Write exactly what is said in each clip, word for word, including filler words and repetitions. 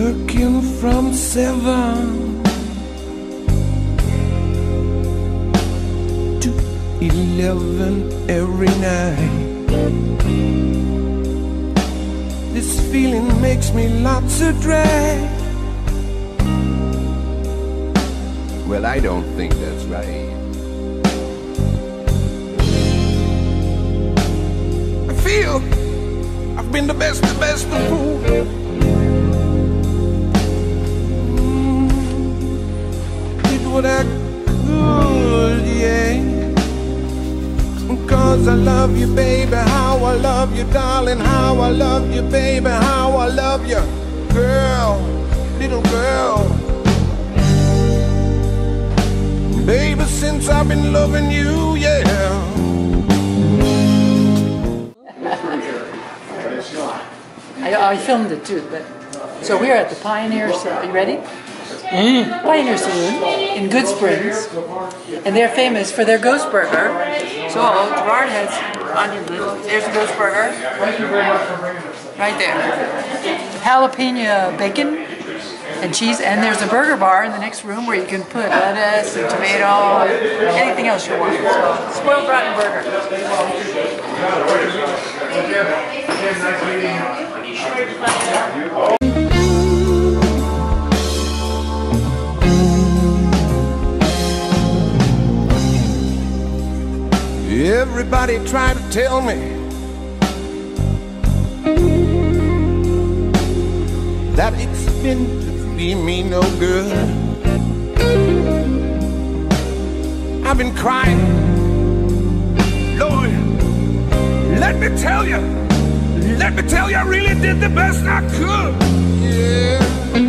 Working from seven to eleven every night. This feeling makes me lots of dread. Well, I don't think that's right. I feel I've been the best, the best of fools. What I could, yeah. Cause I love you, baby, how I love you, darling, how I love you, baby, how I love you, girl, little girl. Baby, since I've been loving you, yeah. I, I filmed it too, but so we're at the Pioneer. Are you ready? Mm. Pioneer Saloon in Goodsprings, and they're famous for their ghost burger. So Gerard has on your list. There's a ghost burger, right there. Jalapeno bacon and cheese, and there's a burger bar in the next room where you can put lettuce and tomato, anything else you want. So spoiled rotten burger. Everybody try to tell me that it's been to be me no good. I've been crying, Lord, let me tell you, let me tell you I really did the best I could. Yeah,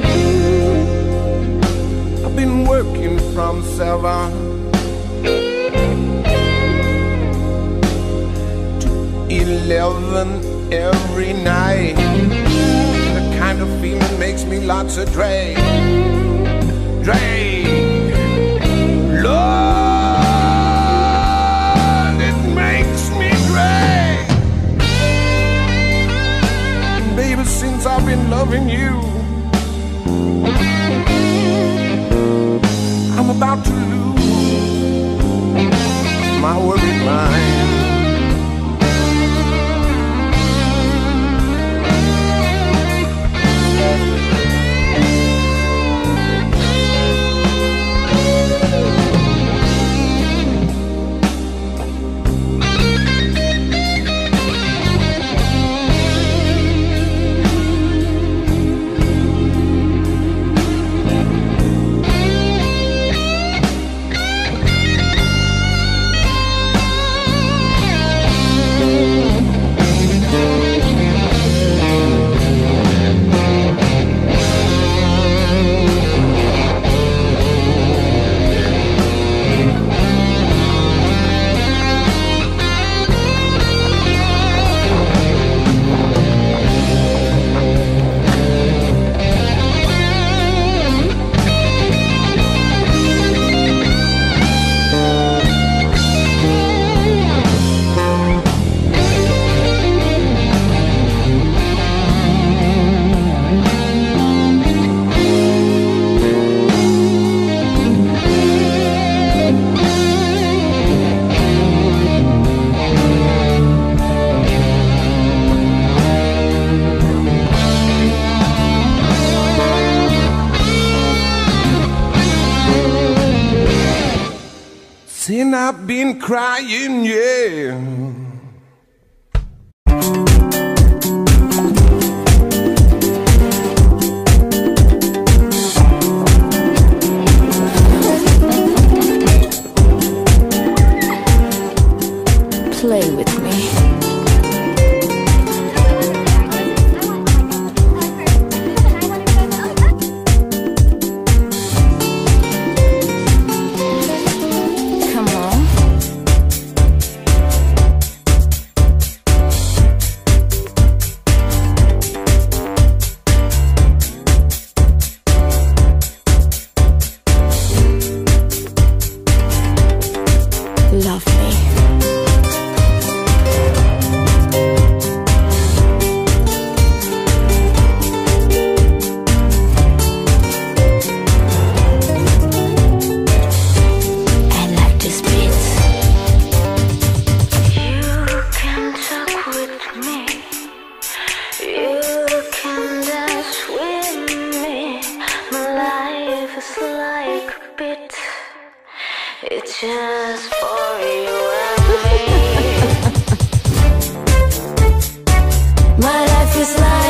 I've been working from seven eleven every night. The kind of feeling makes me lots of drag, drag. Lord, it makes me drag. Baby, since I've been loving you, I'm about to lose my worried mind. Sin I've been crying, yeah. Play with me. just like a bit. It's just for you and me. My life is like